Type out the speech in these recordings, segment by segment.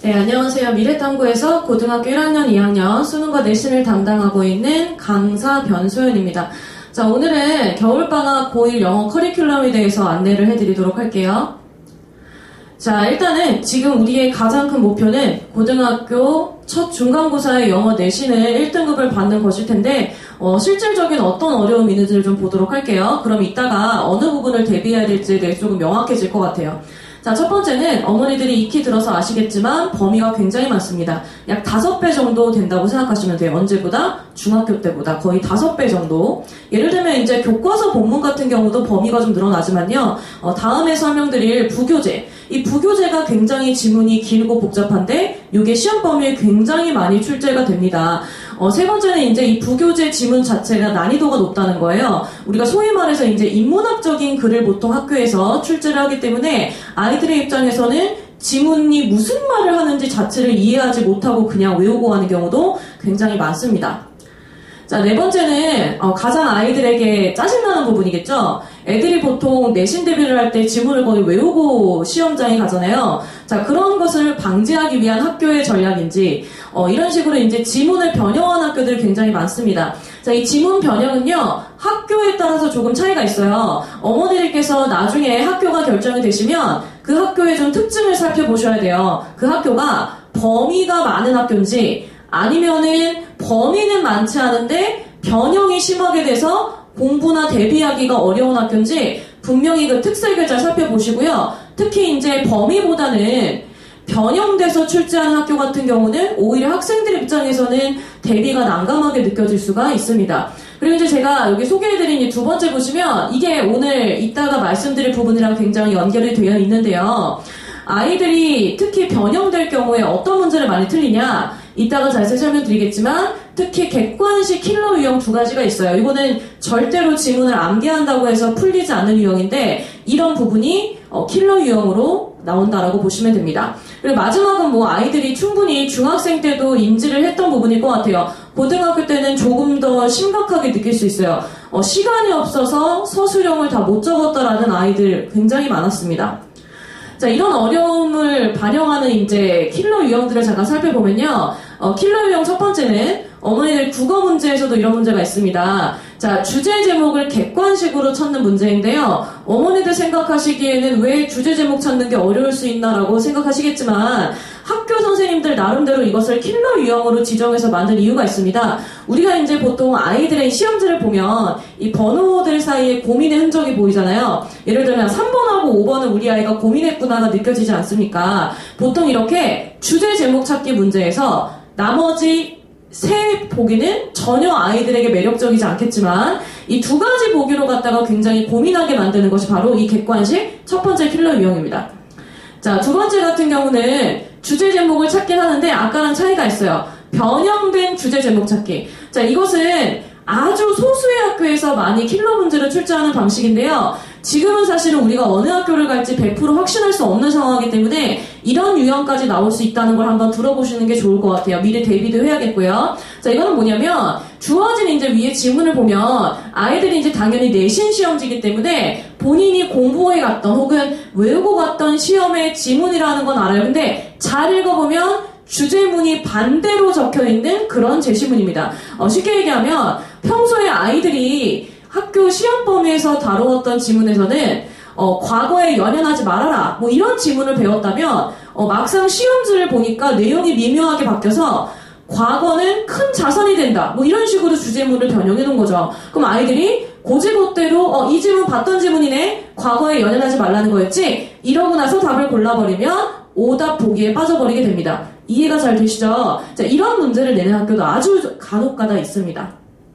네, 안녕하세요. 미래탐구에서 고등학교 1학년 2학년 수능과 내신을 담당하고 있는 강사 변소연입니다. 자, 오늘은 겨울방학 고1 영어 커리큘럼에 대해서 안내를 해드리도록 할게요. 자, 일단은 지금 우리의 가장 큰 목표는 고등학교 첫 중간고사의 영어 내신을 1등급을 받는 것일 텐데 실질적인 어떤 어려움이 있는지를 좀 보도록 할게요. 그럼 이따가 어느 부분을 대비해야 될지에 대해 조금 명확해질 것 같아요. 자, 첫 번째는 어머니들이 익히 들어서 아시겠지만 범위가 굉장히 많습니다. 약 5배 정도 된다고 생각하시면 돼요. 언제보다? 중학교 때보다 거의 5배 정도. 예를 들면 이제 교과서 본문 같은 경우도 범위가 좀 늘어나지만요. 다음에 설명드릴 부교재. 이 부교재가 굉장히 지문이 길고 복잡한데 이게 시험 범위에 굉장히 많이 출제가 됩니다. 세 번째는 이제 이 부교재 지문 자체가 난이도가 높다는 거예요. 우리가 소위 말해서 이제 인문학적인 글을 보통 학교에서 출제를 하기 때문에 아이들의 입장에서는 지문이 무슨 말을 하는지 자체를 이해하지 못하고 그냥 외우고 하는 경우도 굉장히 많습니다. 자, 네 번째는 가장 아이들에게 짜증나는 부분이겠죠. 애들이 보통 내신 대비를 할 때 지문을 거의 외우고 시험장에 가잖아요. 자, 그런 것을 방지하기 위한 학교의 전략인지 이런 식으로 이제 지문을 변형한 학교들이 굉장히 많습니다. 자, 이 지문 변형은요, 학교에 따라서 조금 차이가 있어요. 어머니들께서 나중에 학교가 결정이 되시면 그 학교의 좀 특징을 살펴보셔야 돼요. 그 학교가 범위가 많은 학교인지 아니면은 범위는 많지 않은데 변형이 심하게 돼서 공부나 대비하기가 어려운 학교인지 분명히 그 특색을 잘 살펴보시고요. 특히 이제 범위보다는 변형돼서 출제하는 학교 같은 경우는 오히려 학생들 입장에서는 대비가 난감하게 느껴질 수가 있습니다. 그리고 이제 제가 여기 소개해드린 이 두 번째 보시면 이게 오늘 이따가 말씀드릴 부분이랑 굉장히 연결이 되어 있는데요. 아이들이 특히 변형될 경우에 어떤 문제를 많이 틀리냐, 이따가 자세히 설명드리겠지만 특히 객관식 킬러 유형 두 가지가 있어요. 이거는 절대로 지문을 암기한다고 해서 풀리지 않는 유형인데 이런 부분이 킬러 유형으로 나온다라고 보시면 됩니다. 그리고 마지막은 뭐 아이들이 충분히 중학생 때도 인지를 했던 부분일 것 같아요. 고등학교 때는 조금 더 심각하게 느낄 수 있어요. 시간이 없어서 서술형을 다 못 적었다라는 아이들 굉장히 많았습니다. 자, 이런 어려움을 반영하는 이제 킬러 유형들을 잠깐 살펴보면요. 킬러 유형 첫 번째는 어머니들 국어 문제에서도 이런 문제가 있습니다. 자, 주제 제목을 객관식으로 찾는 문제인데요. 어머니들 생각하시기에는 왜 주제 제목 찾는 게 어려울 수 있나라고 생각하시겠지만 학교 선생님들 나름대로 이것을 킬러 유형으로 지정해서 만든 이유가 있습니다. 우리가 이제 보통 아이들의 시험지를 보면 이 번호들 사이에 고민의 흔적이 보이잖아요. 예를 들면 3번하고 5번은 우리 아이가 고민했구나가 느껴지지 않습니까? 보통 이렇게 주제 제목 찾기 문제에서 나머지 세 보기는 전혀 아이들에게 매력적이지 않겠지만 이 두 가지 보기로 갖다가 굉장히 고민하게 만드는 것이 바로 이 객관식 첫 번째 킬러 유형입니다. 자, 두 번째 같은 경우는 주제 제목을 찾긴 하는데 아까랑 차이가 있어요. 변형된 주제 제목 찾기. 자, 이것은 아주 소수의 학교에서 많이 킬러 문제를 출제하는 방식인데요. 지금은 사실은 우리가 어느 학교를 갈지 100% 확신할 수 없는 상황이기 때문에 이런 유형까지 나올 수 있다는 걸 한번 들어보시는 게 좋을 것 같아요. 미리 대비도 해야겠고요. 자, 이거는 뭐냐면 주어진 이제 위에 지문을 보면 아이들이 이제 당연히 내신 시험지이기 때문에 본인이 공부해 갔던 혹은 외우고 갔던 시험의 지문이라는 건 알아요. 근데 잘 읽어보면 주제문이 반대로 적혀있는 그런 제시문입니다. 쉽게 얘기하면 평소에 아이들이 학교 시험 범위에서 다루었던 지문에서는 과거에 연연하지 말아라 뭐 이런 지문을 배웠다면 막상 시험지를 보니까 내용이 미묘하게 바뀌어서 과거는 큰 자산이 된다 뭐 이런 식으로 주제문을 변형해 놓은 거죠. 그럼 아이들이 고지고대로 이 지문 봤던 지문이네, 과거에 연연하지 말라는 거였지, 이러고 나서 답을 골라버리면 오답 보기에 빠져버리게 됩니다. 이해가 잘 되시죠? 자, 이런 문제를 내는 학교도 아주 간혹가다 있습니다.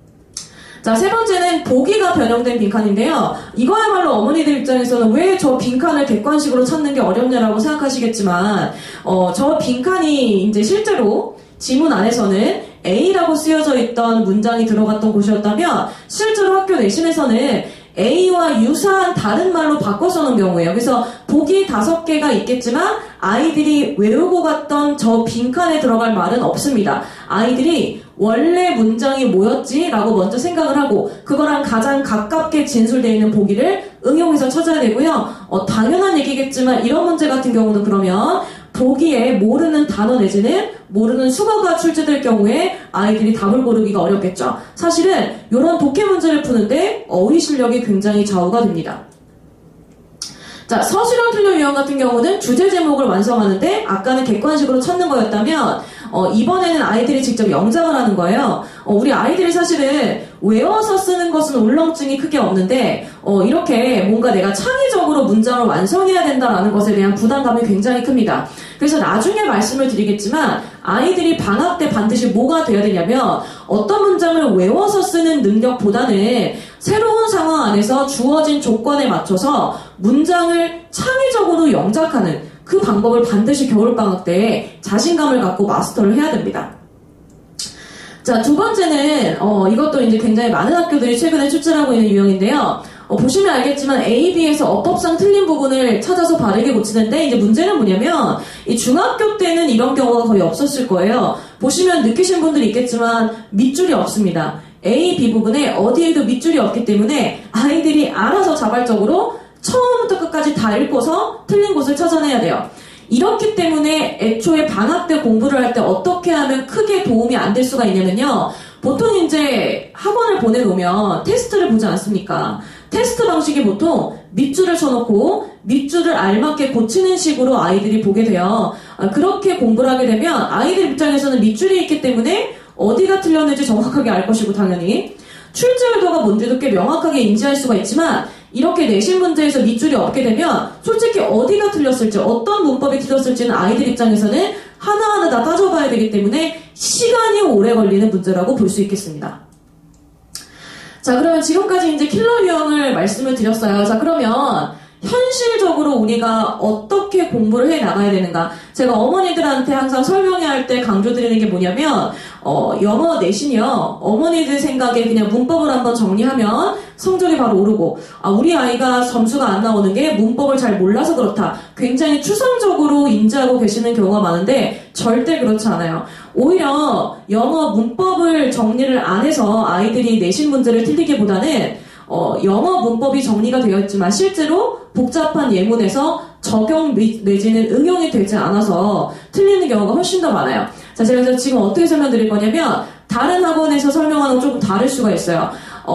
자, 세 번째는 보기가 변형된 빈칸인데요. 이거야말로 어머니들 입장에서는 왜 저 빈칸을 객관식으로 찾는 게 어렵냐라고 생각하시겠지만 저 빈칸이 이제 실제로 지문 안에서는 A라고 쓰여져 있던 문장이 들어갔던 곳이었다면 실제로 학교 내신에서는 A와 유사한 다른 말로 바꿔 써놓은 경우예요. 그래서 보기 5개가 있겠지만 아이들이 외우고 갔던 저 빈칸에 들어갈 말은 없습니다. 아이들이 원래 문장이 뭐였지? 라고 먼저 생각을 하고 그거랑 가장 가깝게 진술되어 있는 보기를 응용해서 찾아야 되고요. 당연한 얘기겠지만 이런 문제 같은 경우는 그러면 보기에 모르는 단어 내지는 모르는 수거가 출제될 경우에 아이들이 답을 고르기가 어렵겠죠. 사실은 이런 독해 문제를 푸는데 어휘 실력이 굉장히 좌우가 됩니다. 자, 서술형 필름 유형 같은 경우는 주제 제목을 완성하는데 아까는 객관식으로 찾는 거였다면 이번에는 아이들이 직접 영작을 하는 거예요. 우리 아이들이 사실은 외워서 쓰는 것은 울렁증이 크게 없는데 이렇게 뭔가 내가 창의적으로 문장을 완성해야 된다는 것에 대한 부담감이 굉장히 큽니다. 그래서 나중에 말씀을 드리겠지만 아이들이 방학 때 반드시 뭐가 돼야 되냐면 어떤 문장을 외워서 쓰는 능력보다는 새로운 상황 안에서 주어진 조건에 맞춰서 문장을 창의적으로 영작하는 그 방법을 반드시 겨울방학 때 자신감을 갖고 마스터를 해야 됩니다. 자, 두 번째는 이것도 이제 굉장히 많은 학교들이 최근에 출제를 하고 있는 유형인데요. 보시면 알겠지만 A, B에서 어법상 틀린 부분을 찾아서 바르게 고치는데 이제 문제는 뭐냐면 이 중학교 때는 이런 경우가 거의 없었을 거예요. 보시면 느끼신 분들이 있겠지만 밑줄이 없습니다. A, B 부분에 어디에도 밑줄이 없기 때문에 아이들이 알아서 자발적으로 처음부터 끝까지 다 읽고서 틀린 곳을 찾아내야 돼요. 이렇기 때문에 애초에 방학 때 공부를 할 때 어떻게 하면 크게 도움이 안 될 수가 있냐면요. 보통 이제 학원을 보내놓으면 테스트를 보지 않습니까? 테스트 방식이 보통 밑줄을 쳐놓고 밑줄을 알맞게 고치는 식으로 아이들이 보게 돼요. 그렇게 공부를 하게 되면 아이들 입장에서는 밑줄이 있기 때문에 어디가 틀렸는지 정확하게 알 것이고 당연히 출제 의도가 뭔지도 꽤 명확하게 인지할 수가 있지만 이렇게 내신 문제에서 밑줄이 없게 되면 솔직히 어디가 틀렸을지 어떤 문법이 틀렸을지는 아이들 입장에서는 하나하나 다 따져봐야 되기 때문에 시간이 오래 걸리는 문제라고 볼 수 있겠습니다. 자, 그러면 지금까지 이제 킬러 유형을 말씀을 드렸어요. 자, 그러면 현실적으로 우리가 어떻게 공부를 해 나가야 되는가? 제가 어머니들한테 항상 설명해야 할 때 강조드리는 게 뭐냐면 영어 내신이요. 어머니들 생각에 그냥 문법을 한번 정리하면 성적이 바로 오르고 우리 아이가 점수가 안 나오는 게 문법을 잘 몰라서 그렇다. 굉장히 추상적으로 인지하고 계시는 경우가 많은데 절대 그렇지 않아요. 오히려 영어 문법을 정리를 안 해서 아이들이 내신 문제를 틀리기보다는 영어 문법이 정리가 되어 있지만 실제로 복잡한 예문에서 적용 내지는 응용이 되지 않아서 틀리는 경우가 훨씬 더 많아요. 자, 제가 그래서 지금 어떻게 설명드릴 거냐면 다른 학원에서 설명하는 건 조금 다를 수가 있어요.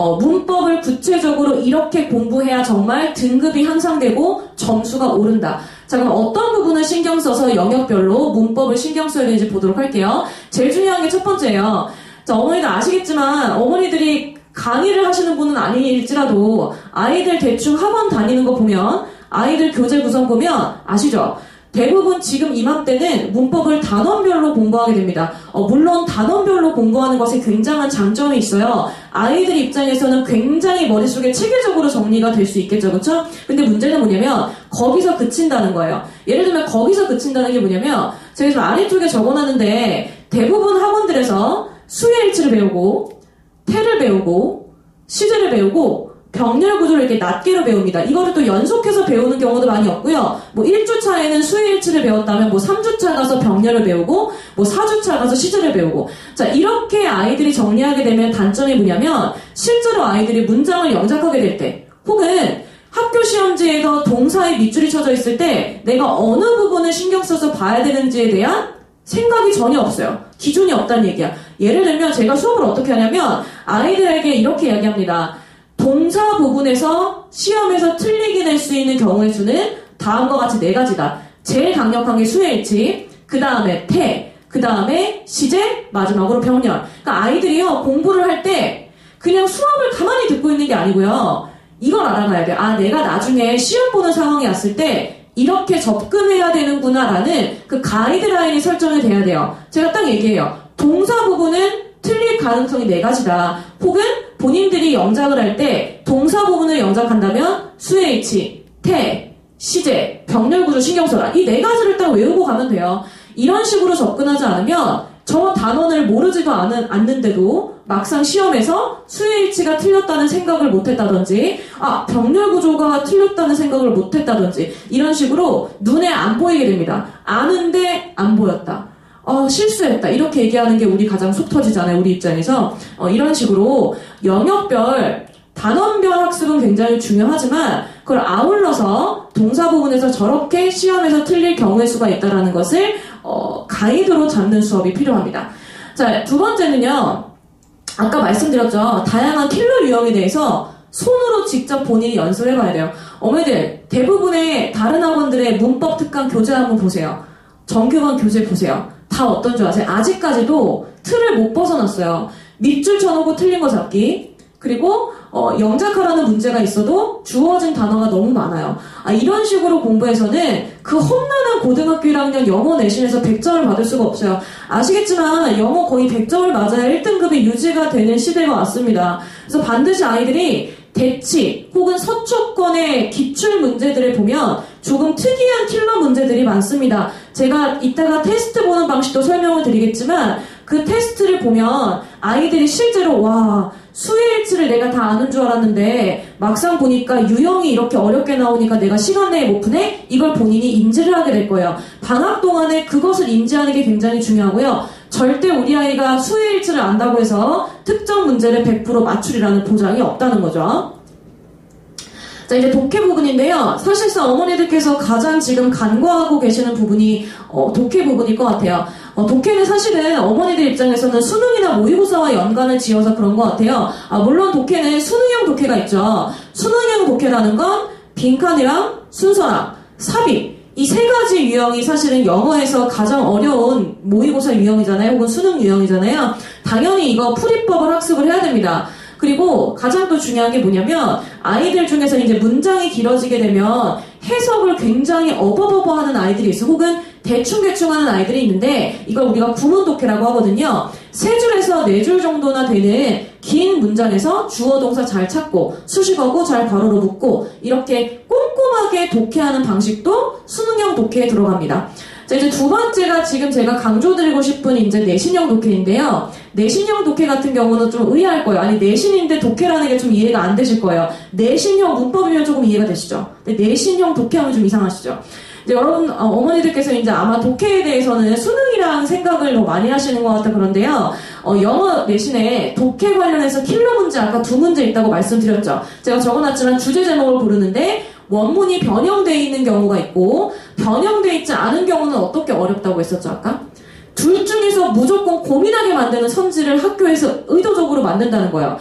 문법을 구체적으로 이렇게 공부해야 정말 등급이 향상되고 점수가 오른다. 자, 그럼 어떤 부분을 신경 써서 영역별로 문법을 신경 써야 되는지 보도록 할게요. 제일 중요한 게 첫 번째예요. 자, 어머니들 아시겠지만 어머니들이 강의를 하시는 분은 아닐지라도 아이들 대충 학원 다니는 거 보면 아이들 교재 구성 보면 아시죠? 대부분 지금 이맘때는 문법을 단원별로 공부하게 됩니다. 물론 단원별로 공부하는 것에 굉장한 장점이 있어요. 아이들 입장에서는 굉장히 머릿속에 체계적으로 정리가 될 수 있겠죠. 그렇죠? 근데 문제는 뭐냐면 거기서 그친다는 거예요. 예를 들면 거기서 그친다는 게 뭐냐면 제가 지금 아래쪽에 적어놨는데 대부분 학원들에서 수의 일치를 배우고 태를 배우고 시제를 배우고 병렬 구조를 이렇게 낱개로 배웁니다. 이거를 또 연속해서 배우는 경우도 많이 없고요. 뭐 1주차에는 수의 일치를 배웠다면 뭐 3주차 가서 병렬을 배우고 뭐 4주차 가서 시제를 배우고 자, 이렇게 아이들이 정리하게 되면 단점이 뭐냐면 실제로 아이들이 문장을 영작하게 될 때 혹은 학교 시험지에서 동사의 밑줄이 쳐져 있을 때 내가 어느 부분을 신경 써서 봐야 되는지에 대한 생각이 전혀 없어요. 기준이 없다는 얘기야. 예를 들면 제가 수업을 어떻게 하냐면 아이들에게 이렇게 이야기합니다. 동사 부분에서 시험에서 틀리게 낼 수 있는 경우의 수는 다음과 같이 4가지다. 제일 강력한 게 수의 일치, 그 다음에 태, 그 다음에 시제, 마지막으로 병렬. 그러니까 아이들이요 공부를 할 때 그냥 수업을 가만히 듣고 있는 게 아니고요. 이걸 알아가야 돼요. 내가 나중에 시험 보는 상황이 왔을 때 이렇게 접근해야 되는구나라는 그 가이드라인이 설정이 돼야 돼요. 제가 딱 얘기해요. 동사 부분은 틀릴 가능성이 4가지다. 혹은 본인들이 영작을 할 때 동사 부분을 영작한다면 수의 일치, 태, 시제, 병렬 구조 신경 써라. 이 4가지를 딱 외우고 가면 돼요. 이런 식으로 접근하지 않으면 저 단원을 모르지도 않는데도 막상 시험에서 수의 일치가 틀렸다는 생각을 못했다든지 병렬 구조가 틀렸다는 생각을 못했다든지 이런 식으로 눈에 안 보이게 됩니다. 아는데 안 보였다. 실수했다. 이렇게 얘기하는 게 우리 가장 속 터지잖아요. 우리 입장에서. 이런 식으로 영역별 단원별 학습은 굉장히 중요하지만 그걸 아울러서 동사 부분에서 저렇게 시험에서 틀릴 경우의 수가 있다는 것을 가이드로 잡는 수업이 필요합니다. 자, 두 번째는요. 아까 말씀드렸죠. 다양한 킬러 유형에 대해서 손으로 직접 본인이 연습해봐야 돼요. 어머니들 대부분의 다른 학원들의 문법 특강 교재 한번 보세요. 정규반 교재 보세요. 다 어떤 줄 아세요? 아직까지도 틀을 못 벗어났어요. 밑줄 쳐놓고 틀린 거 잡기, 그리고 영작하라는 문제가 있어도 주어진 단어가 너무 많아요. 이런 식으로 공부해서는 그 험난한 고등학교 1학년 영어 내신에서 100점을 받을 수가 없어요. 아시겠지만 영어 거의 100점을 맞아야 1등급이 유지가 되는 시대가 왔습니다. 그래서 반드시 아이들이 대치 혹은 서초권의 기출 문제들을 보면 조금 특이한 킬러 문제들이 많습니다. 제가 이따가 테스트 보는 방식도 설명을 드리겠지만 그 테스트를 보면 아이들이 실제로 와, 수의 일치를 내가 다 아는 줄 알았는데 막상 보니까 유형이 이렇게 어렵게 나오니까 내가 시간 내에 못 푸네? 이걸 본인이 인지를 하게 될 거예요. 방학 동안에 그것을 인지하는 게 굉장히 중요하고요. 절대 우리 아이가 수의 일치를 안다고 해서 특정 문제를 100% 맞추리라는 보장이 없다는 거죠. 자, 이제 독해 부분인데요. 사실상 어머니들께서 가장 지금 간과하고 계시는 부분이 독해 부분일 것 같아요. 독해는 사실은 어머니들 입장에서는 수능이나 모의고사와 연관을 지어서 그런 것 같아요. 물론 독해는 수능형 독해가 있죠. 수능형 독해라는 건 빈칸이랑 순서랑 삽입, 이 세 가지 유형이 사실은 영어에서 가장 어려운 모의고사 유형이잖아요. 혹은 수능 유형이잖아요. 당연히 이거 풀이법을 학습을 해야 됩니다. 그리고 가장 또 중요한 게 뭐냐면 아이들 중에서 이제 문장이 길어지게 되면 해석을 굉장히 어버버버 하는 아이들이 있어. 혹은 대충대충 하는 아이들이 있는데 이걸 우리가 구문 독해라고 하거든요. 3줄에서 4줄 정도나 되는 긴 문장에서 주어 동사 잘 찾고 수식어구 잘 괄호로 묶고 이렇게 꼼꼼하게 독해하는 방식도 수능형 독해에 들어갑니다. 자, 이제 두 번째가 지금 제가 강조드리고 싶은 이제 내신형 독해인데요. 내신형 독해 같은 경우는 좀 의아할 거예요. 아니, 내신인데 독해라는 게 좀 이해가 안 되실 거예요. 내신형 문법이면 조금 이해가 되시죠? 근데 내신형 독해하면 좀 이상하시죠? 이제 여러분, 어머니들께서 이제 아마 독해에 대해서는 수능이랑 생각을 더 많이 하시는 것 같아 그런데요. 영어 내신에 독해 관련해서 킬러 문제 아까 2문제 있다고 말씀드렸죠. 제가 적어놨지만 주제 제목을 고르는데 원문이 변형되어 있는 경우가 있고 변형되어 있지 않은 경우는 어떻게 어렵다고 했었죠 아까? 둘 중에서 무조건 고민하게 만드는 선지를 학교에서 의도적으로 만든다는 거예요.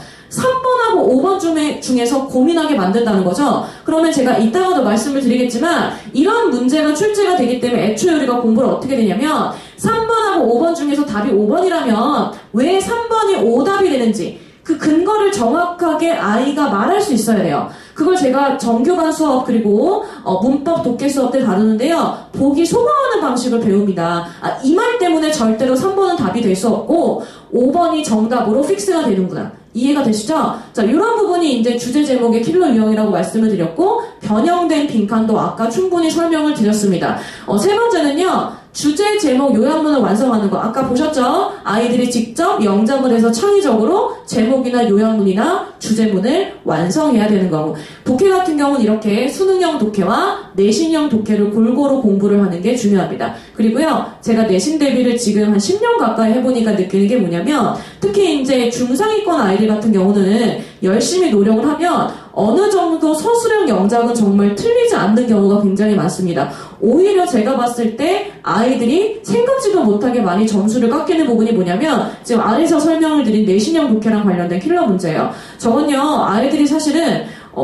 3번하고 5번 중에서 고민하게 만든다는 거죠. 그러면 제가 이따가도 말씀을 드리겠지만 이런 문제가 출제가 되기 때문에 애초에 우리가 공부를 어떻게 되냐면 3번하고 5번 중에서 답이 5번이라면 왜 3번이 오답이 되는지 그 근거를 정확하게 아이가 말할 수 있어야 돼요. 그걸 제가 정교반 수업 그리고 문법 독해 수업 때 다루는데요. 보기 소화하는 방식을 배웁니다. 이 말 때문에 절대로 3번은 답이 될 수 없고 5번이 정답으로 픽스가 되는구나. 이해가 되시죠? 자, 이런 부분이 이제 주제 제목의 킬러 유형이라고 말씀을 드렸고 변형된 빈칸도 아까 충분히 설명을 드렸습니다. 세 번째는요. 주제 제목 요약문을 완성하는 거 아까 보셨죠? 아이들이 직접 영작을 해서 창의적으로 제목이나 요약문이나 주제문을 완성해야 되는 거고 독해 같은 경우는 이렇게 수능형 독해와 내신형 독해를 골고루 공부를 하는 게 중요합니다. 그리고요 제가 내신 대비를 지금 한 10년 가까이 해보니까 느끼는 게 뭐냐면 특히 이제 중상위권 아이들 같은 경우는 열심히 노력을 하면 어느 정도 서술형 영작은 정말 틀리지 않는 경우가 굉장히 많습니다. 오히려 제가 봤을 때 아이들이 생각지도 못하게 많이 점수를 깎이는 부분이 뭐냐면 지금 아래서 설명을 드린 내신형 독해랑 관련된 킬러 문제예요. 저건요 아이들이 사실은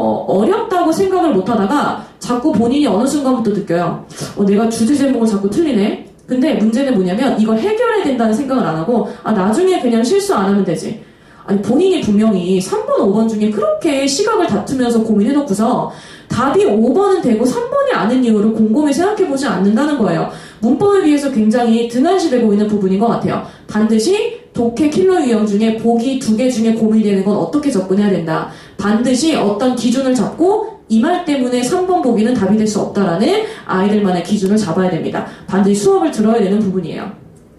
어렵다고 생각을 못하다가 자꾸 본인이 어느 순간부터 느껴요. 내가 주제 제목을 자꾸 틀리네. 근데 문제는 뭐냐면 이걸 해결해야 된다는 생각을 안 하고 나중에 그냥 실수 안 하면 되지. 아니 본인이 분명히 3번, 5번 중에 그렇게 시각을 다투면서 고민해놓고서 답이 5번은 되고 3번이 아닌 이유를 곰곰이 생각해보지 않는다는 거예요. 문법에 비해서 굉장히 등한시되고 있는 부분인 것 같아요. 반드시 독해 킬러 유형 중에 보기 2개 중에 고민되는 건 어떻게 접근해야 된다. 반드시 어떤 기준을 잡고 이 말 때문에 3번 보기는 답이 될 수 없다라는 아이들만의 기준을 잡아야 됩니다. 반드시 수업을 들어야 되는 부분이에요.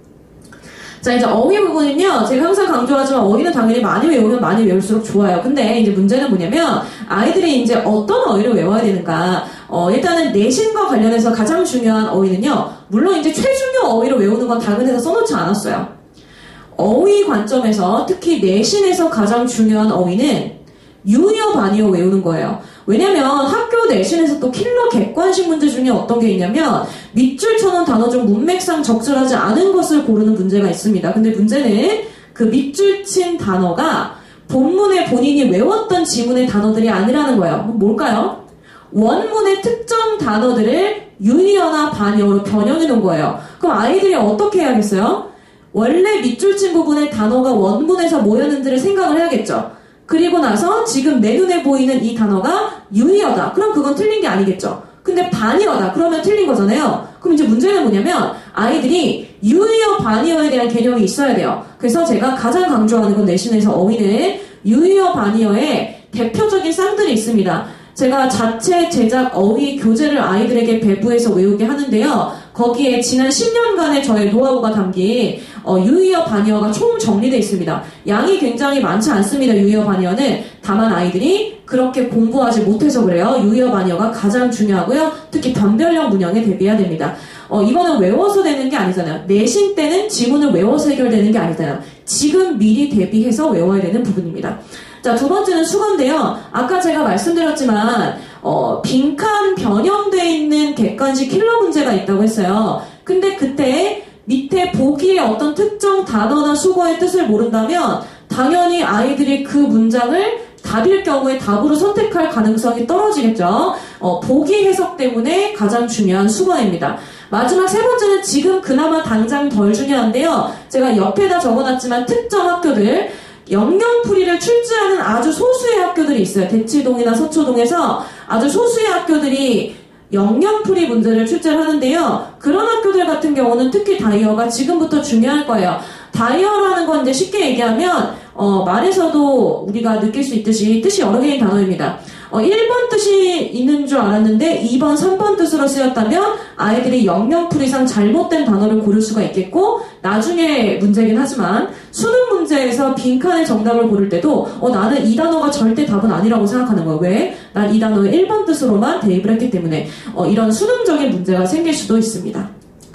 자, 이제 어휘 부분은요, 제가 항상 강조하지만 어휘는 당연히 많이 외우면 많이 외울수록 좋아요. 근데 이제 문제는 뭐냐면, 아이들이 이제 어떤 어휘를 외워야 되는가. 일단은 내신과 관련해서 가장 중요한 어휘는요, 물론 이제 최중요 어휘를 외우는 건 당근에서 써놓지 않았어요. 어휘 관점에서 특히 내신에서 가장 중요한 어휘는 유의어 반의어 외우는 거예요. 왜냐면 학교 내신에서 또 킬러 객관식 문제 중에 어떤 게 있냐면 밑줄 쳐놓은 단어 중 문맥상 적절하지 않은 것을 고르는 문제가 있습니다. 근데 문제는 그 밑줄 친 단어가 본문에 본인이 외웠던 지문의 단어들이 아니라는 거예요. 뭘까요? 원문의 특정 단어들을 유의어나 반의어로 변형해 놓은 거예요. 그럼 아이들이 어떻게 해야겠어요? 원래 밑줄 친 부분의 단어가 원문에서 뭐였는지를 생각을 해야겠죠. 그리고 나서 지금 내 눈에 보이는 이 단어가 유의어다. 그럼 그건 틀린 게 아니겠죠. 근데 반의어다. 그러면 틀린 거잖아요. 그럼 이제 문제는 뭐냐면 아이들이 유의어, 반의어에 대한 개념이 있어야 돼요. 그래서 제가 가장 강조하는 건 내신에서 어휘는 유의어, 반의어의 대표적인 쌍들이 있습니다. 제가 자체 제작 어휘 교재를 아이들에게 배부해서 외우게 하는데요. 거기에 지난 10년간의 저의 노하우가 담긴 유의어, 반의어가 총 정리되어 있습니다. 양이 굉장히 많지 않습니다. 유의어, 반의어는. 다만 아이들이 그렇게 공부하지 못해서 그래요. 유의어, 반의어가 가장 중요하고요. 특히 변별력 문형에 대비해야 됩니다. 이거는 외워서 되는 게 아니잖아요. 내신 때는 지문을 외워서 해결되는 게 아니잖아요. 지금 미리 대비해서 외워야 되는 부분입니다. 자, 두 번째는 수거인데요. 아까 제가 말씀드렸지만 빈칸 변형되어 있는 객관식 킬러 문제가 있다고 했어요. 근데 그때 밑에 보기에 어떤 특정 단어나 수거의 뜻을 모른다면 당연히 아이들이 그 문장을 답일 경우에 답으로 선택할 가능성이 떨어지겠죠. 보기 해석 때문에 가장 중요한 수거입니다. 마지막 세 번째는 지금 그나마 당장 덜 중요한데요. 제가 옆에다 적어놨지만 특정 학교들 영영풀이를 출제하는 아주 소수의 학교들이 있어요. 대치동이나 서초동에서 아주 소수의 학교들이 영영풀이 문제를 출제를 하는데요. 그런 학교들 같은 경우는 특히 다이어가 지금부터 중요할 거예요. 다이어라는 건 이제 쉽게 얘기하면 말에서도 우리가 느낄 수 있듯이 뜻이 여러 개인 단어입니다. 1번 뜻이 있는 줄 알았는데 2번, 3번 뜻으로 쓰였다면 아이들이 영영풀이상 잘못된 단어를 고를 수가 있겠고 나중에 문제긴 하지만 수능 문제에서 빈칸의 정답을 고를 때도 나는 이 단어가 절대 답은 아니라고 생각하는 거예요. 왜? 난 이 단어의 1번 뜻으로만 대입을 했기 때문에 이런 수능적인 문제가 생길 수도 있습니다.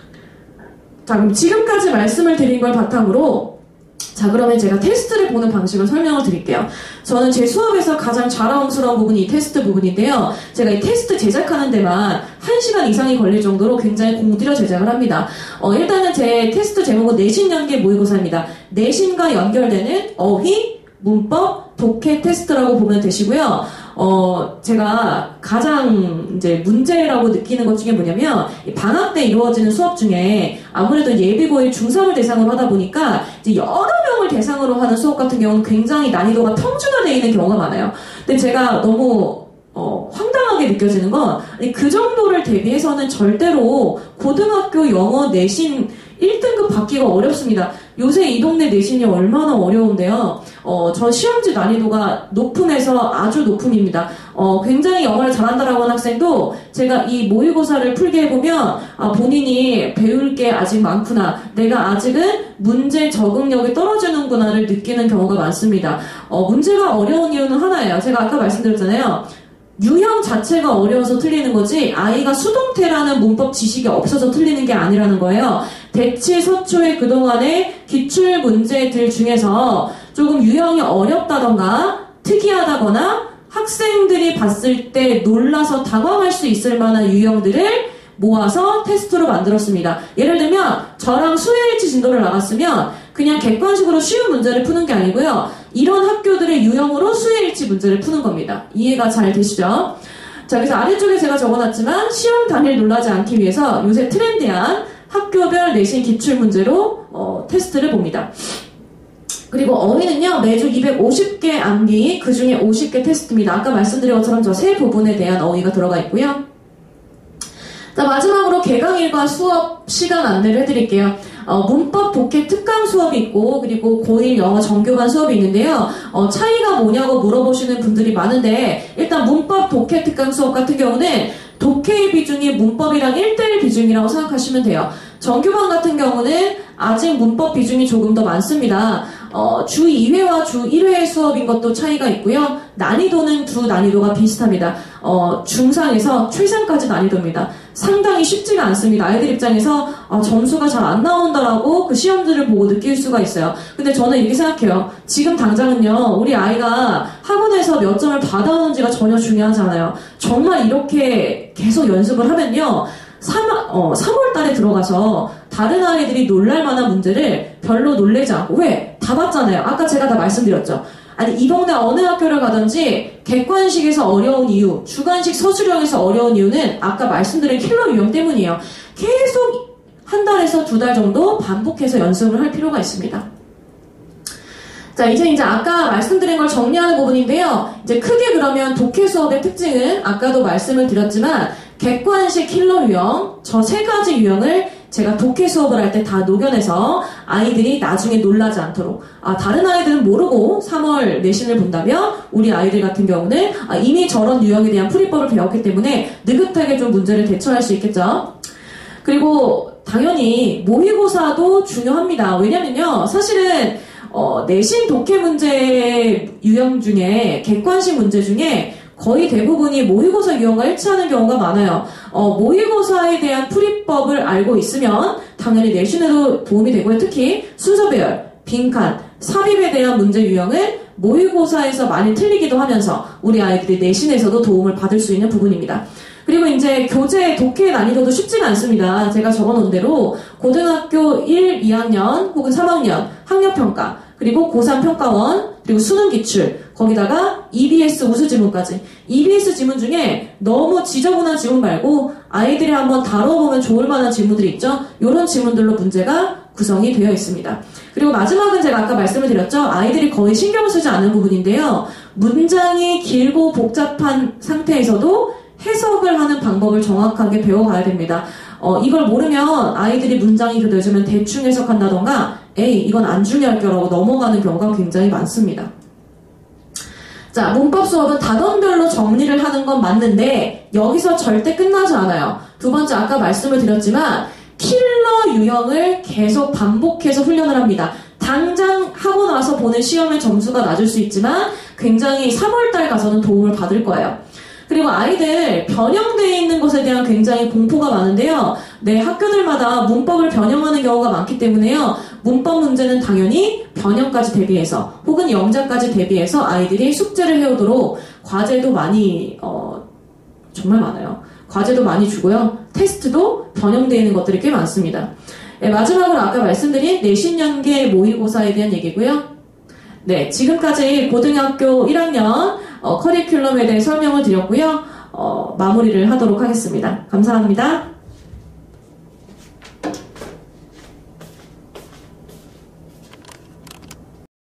자, 그럼 지금까지 말씀을 드린 걸 바탕으로 자, 그러면 제가 테스트를 보는 방식을 설명을 드릴게요. 저는 제 수업에서 가장 자랑스러운 부분이 이 테스트 부분인데요. 제가 이 테스트 제작하는 데만 1시간 이상이 걸릴 정도로 굉장히 공들여 제작을 합니다. 일단은 제 테스트 제목은 내신 연계 모의고사입니다. 내신과 연결되는 어휘, 문법, 독해 테스트라고 보면 되시고요. 제가 가장 이제 문제라고 느끼는 것 중에 뭐냐면 방학 때 이루어지는 수업 중에 아무래도 예비고일 중3을 대상으로 하다 보니까 이제 여러 명을 대상으로 하는 수업 같은 경우는 굉장히 난이도가 평준화되어 있는 경우가 많아요. 근데 제가 너무 황당하게 느껴지는 건 그 정도를 대비해서는 절대로 고등학교 영어 내신 1등급 받기가 어렵습니다. 요새 이 동네 내신이 얼마나 어려운데요. 저 시험지 난이도가 높음에서 아주 높음입니다. 굉장히 영어를 잘한다라고 하는 학생도 제가 이 모의고사를 풀게 해보면 본인이 배울 게 아직 많구나. 내가 아직은 문제 적응력이 떨어지는구나를 느끼는 경우가 많습니다. 문제가 어려운 이유는 하나예요. 제가 아까 말씀드렸잖아요. 유형 자체가 어려워서 틀리는 거지 아이가 수동태라는 문법 지식이 없어서 틀리는 게 아니라는 거예요. 대치, 서초의 그동안의 기출 문제들 중에서 조금 유형이 어렵다던가 특이하다거나 학생들이 봤을 때 놀라서 당황할 수 있을 만한 유형들을 모아서 테스트로 만들었습니다. 예를 들면 저랑 수혜일치 진도를 나갔으면 그냥 객관식으로 쉬운 문제를 푸는 게 아니고요. 이런 학교들의 유형으로 수혜일치 문제를 푸는 겁니다. 이해가 잘 되시죠? 자, 그래서 아래쪽에 제가 적어놨지만 시험 당일 놀라지 않기 위해서 요새 트렌디한 학교별 내신 기출 문제로 테스트를 봅니다. 그리고 어휘는요, 매주 250개 암기, 그 중에 50개 테스트입니다. 아까 말씀드린 것처럼 저 세 부분에 대한 어휘가 들어가 있고요. 자, 마지막으로 개강일과 수업 시간 안내를 해드릴게요. 문법 독해 특강 수업이 있고 그리고 고1 영어 정교반 수업이 있는데요. 차이가 뭐냐고 물어보시는 분들이 많은데 일단 문법 독해 특강 수업 같은 경우는 독해의 비중이 문법이랑 1:1 비중이라고 생각하시면 돼요. 정교반 같은 경우는 아직 문법 비중이 조금 더 많습니다. 주 2회와 주 1회 수업인 것도 차이가 있고요. 난이도는 두 난이도가 비슷합니다. 중상에서 최상까지 난이도입니다. 상당히 쉽지가 않습니다. 아이들 입장에서 점수가 잘 안 나온다라고 그 시험들을 보고 느낄 수가 있어요. 근데 저는 이렇게 생각해요. 지금 당장은요, 우리 아이가 학원에서 몇 점을 받아오는지가 전혀 중요하지 않아요. 정말 이렇게 계속 연습을 하면요, 3월 달에 들어가서 다른 아이들이 놀랄 만한 문제를 별로 놀래지 않고, 왜? 다 봤잖아요. 아까 제가 다 말씀드렸죠. 아니, 이 동네 어느 학교를 가든지 객관식에서 어려운 이유, 주관식 서술형에서 어려운 이유는 아까 말씀드린 킬러 유형 때문이에요. 계속 한 달에서 2달 정도 반복해서 연습을 할 필요가 있습니다. 자, 이제 아까 말씀드린 걸 정리하는 부분인데요. 이제 크게 그러면 독해 수업의 특징은 아까도 말씀을 드렸지만 객관식 킬러 유형, 저 3가지 유형을 제가 독해 수업을 할 때 다 녹여내서 아이들이 나중에 놀라지 않도록, 다른 아이들은 모르고 3월 내신을 본다면 우리 아이들 같은 경우는 이미 저런 유형에 대한 풀이법을 배웠기 때문에 느긋하게 좀 문제를 대처할 수 있겠죠. 그리고 당연히 모의고사도 중요합니다. 왜냐면요, 사실은 내신 독해 문제 유형 중에, 객관식 문제 중에 거의 대부분이 모의고사 유형과 일치하는 경우가 많아요. 모의고사에 대한 풀이법을 알고 있으면 당연히 내신에도 도움이 되고요. 특히 순서 배열, 빈칸, 삽입에 대한 문제 유형을 모의고사에서 많이 틀리기도 하면서 우리 아이들이 내신에서도 도움을 받을 수 있는 부분입니다. 그리고 이제 교재 독해 난이도도 쉽지가 않습니다. 제가 적어놓은 대로 고등학교 1, 2학년 혹은 3학년 학력평가, 그리고 고3 평가원, 그리고 수능 기출, 거기다가 EBS 우수 지문까지. EBS 지문 중에 너무 지저분한 지문 말고 아이들이 한번 다뤄보면 좋을 만한 지문들이 있죠. 이런 지문들로 문제가 구성이 되어 있습니다. 그리고 마지막은 제가 아까 말씀을 드렸죠. 아이들이 거의 신경 쓰지 않는 부분인데요. 문장이 길고 복잡한 상태에서도 해석을 하는 방법을 정확하게 배워가야 됩니다. 이걸 모르면 아이들이 문장이 그려지면 대충 해석한다던가 이건 안 중요할 거라고 넘어가는 경우가 굉장히 많습니다. 자, 문법 수업은 단원별로 정리를 하는 건 맞는데 여기서 절대 끝나지 않아요. 두 번째, 아까 말씀을 드렸지만 킬러 유형을 계속 반복해서 훈련을 합니다. 당장 하고 나서 보는 시험의 점수가 낮을 수 있지만 굉장히 3월달 가서는 도움을 받을 거예요. 그리고 아이들 변형되어 있는 것에 대한 굉장히 공포가 많은데요. 네, 학교들마다 문법을 변형하는 경우가 많기 때문에요. 문법 문제는 당연히 변형까지 대비해서 혹은 영작까지 대비해서 아이들이 숙제를 해오도록 과제도 많이 정말 많아요. 과제도 많이 주고요. 테스트도 변형되어 있는 것들이 꽤 많습니다. 네, 마지막으로 아까 말씀드린 내신 연계 모의고사에 대한 얘기고요. 네, 지금까지 고등학교 1학년 커리큘럼에 대해 설명을 드렸고요. 마무리를 하도록 하겠습니다. 감사합니다.